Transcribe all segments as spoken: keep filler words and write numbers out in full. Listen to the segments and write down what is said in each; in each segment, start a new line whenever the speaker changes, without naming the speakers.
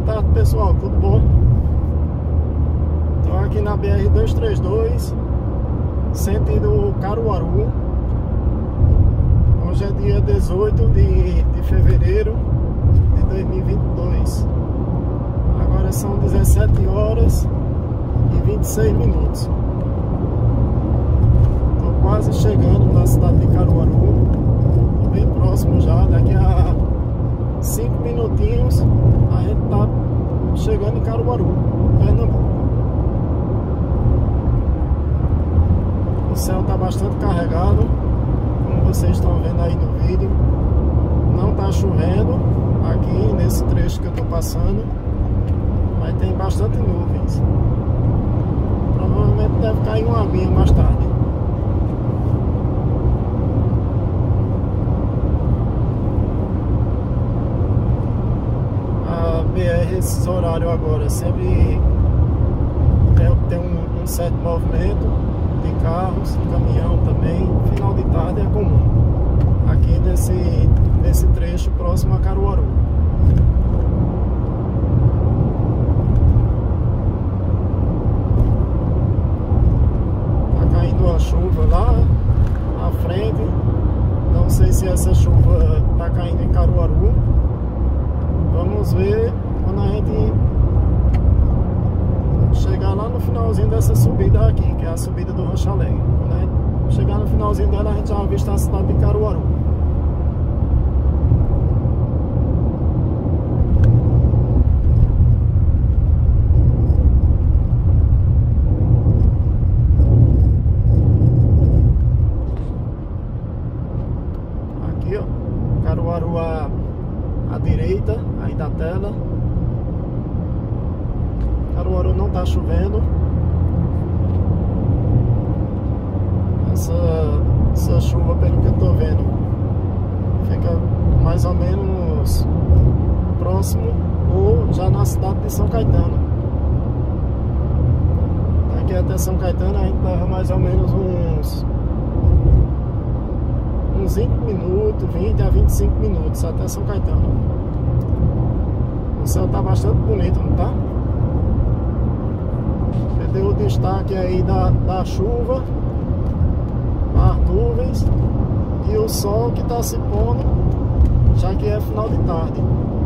tarde, pessoal, tudo bom? Estou aqui na B R duzentos e trinta e dois, sentido Caruaru. Hoje é dia dezoito de, de fevereiro de dois mil e vinte e dois. Agora são dezessete horas e vinte e seis minutos. Estou quase chegando na cidade de Caruaru. Estou bem próximo já, daqui a cinco minutinhos a gente tá chegando em Caruaru, Pernambuco. O céu tá bastante carregado, como vocês estão vendo aí no vídeo. Não tá chovendo aqui nesse trecho que eu tô passando, mas tem bastante nuvens. Provavelmente deve cair uma aguinha mais tarde. B R, esses horários agora sempre tem um, um certo movimento de carros, caminhão também. Final de tarde é comum aqui nesse, nesse trecho próximo a Caruaru. Tá caindo uma chuva lá na frente. Não sei se essa chuva tá caindo em Caruaru. Vamos ver quando a gente chegar lá no finalzinho dessa subida aqui, que é a subida do Rancho Alegre. Quando a gente chegar no finalzinho dela, a gente já vai avistar a cidade de Caruaru. Aqui, ó, Caruaru a à direita aí da tela. Caruaru não tá chovendo. Essa, essa chuva, pelo que eu tô vendo, fica mais ou menos próximo ou já na cidade de São Caetano. Daqui até São Caetano a gente leva mais ou menos uns uns vinte minutos, vinte a vinte e cinco minutos até São Caetano. O céu tá bastante bonito, não tá? Deu o destaque aí da, da chuva, as nuvens e o sol que tá se pondo, já que é final de tarde.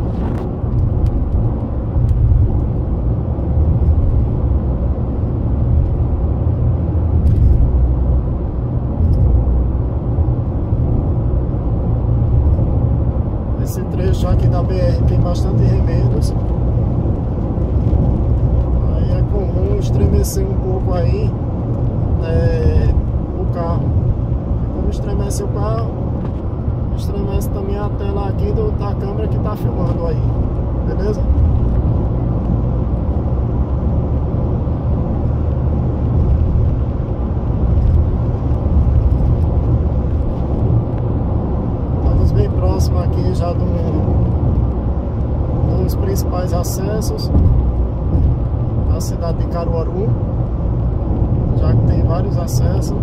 Esse trecho aqui da B R tem bastante remendos. Aí é comum estremecer um pouco aí é, o carro. Como estremece o carro, estremece também a tela aqui do, da câmera que tá filmando aí. Beleza? Próximo aqui já do, dos principais acessos da cidade de Caruaru, já que tem vários acessos.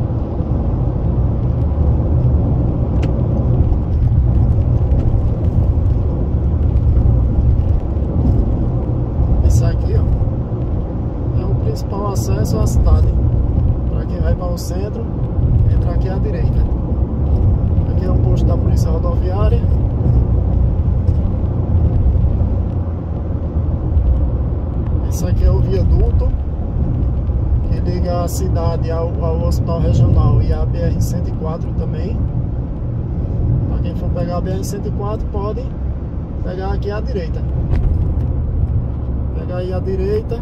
Esse aqui, ó, é o principal acesso à cidade. Para quem vai para o centro, entra aqui à direita. Aqui é o posto da Polícia Rodoviária. Esse aqui é o viaduto que liga a cidade ao, ao Hospital Regional e a B R cento e quatro também. Para quem for pegar a B R cento e quatro, pode pegar aqui à direita. Pegar aí à direita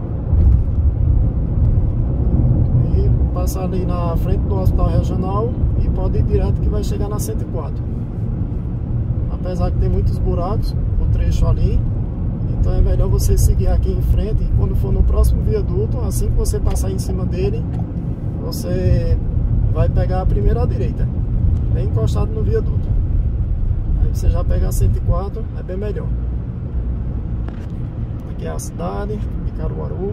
e passar ali na frente do Hospital Regional e pode ir direto que vai chegar na cento e quatro. Apesar que tem muitos buracos o trecho ali, então é melhor você seguir aqui em frente e quando for no próximo viaduto, assim que você passar em cima dele, você vai pegar a primeira à direita, bem encostado no viaduto. Aí você já pega a cento e quatro, é bem melhor. Aqui é a cidade de Caruaru.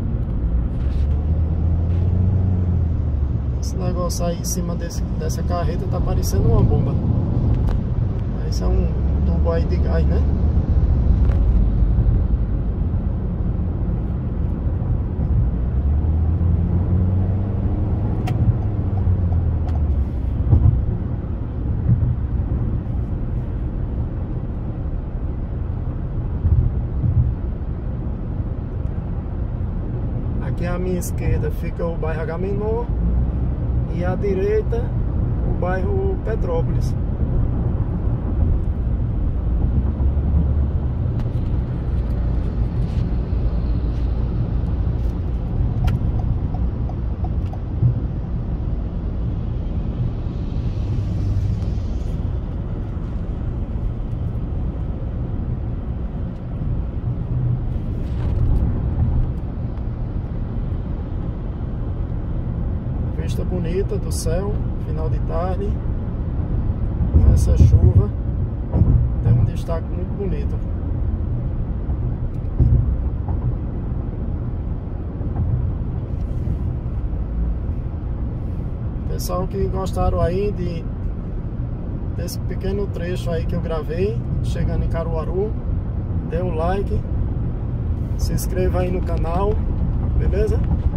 Esse negócio aí em cima desse, dessa carreta tá parecendo uma bomba. Esse é um tubo aí de gás, né? Aqui à minha esquerda fica o bairro Agamenon e à direita o bairro Petrópolis. Vista bonita do céu, final de tarde, com essa chuva, tem um destaque muito bonito. Pessoal que gostaram aí de desse pequeno trecho aí que eu gravei, chegando em Caruaru, dê um like, se inscreva aí no canal, beleza?